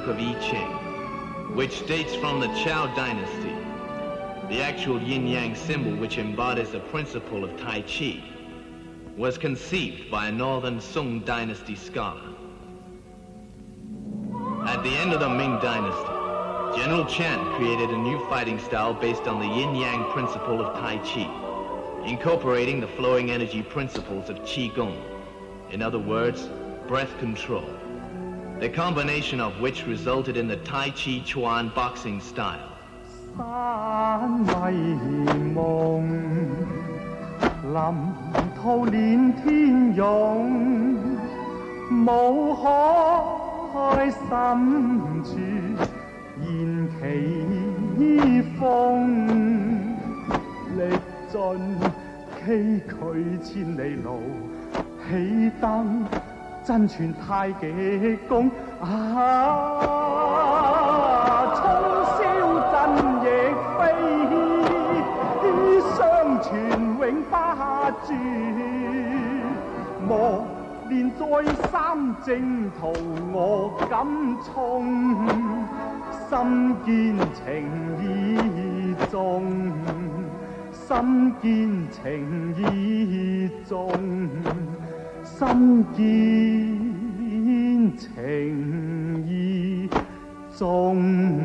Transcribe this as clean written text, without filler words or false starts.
Book of I Ching, which dates from the Chao dynasty. The actual yin-yang symbol, which embodies the principle of Tai Chi, was conceived by a northern Sung dynasty scholar. At the end of the Ming dynasty, General Chen created a new fighting style based on the yin-yang principle of Tai Chi, incorporating the flowing energy principles of Qigong. In other words, breath control. The combination of which resulted in the Tai Chi Chuan boxing style. 山為夢，林濤連天湧，無海深處現奇峰，歷盡崎嶇千里路，起燈真傳太極功衝霄震翼飛，相傳永不絕。磨練再三征途，我敢衝，心堅情意重，心堅情意重，心堅情意重。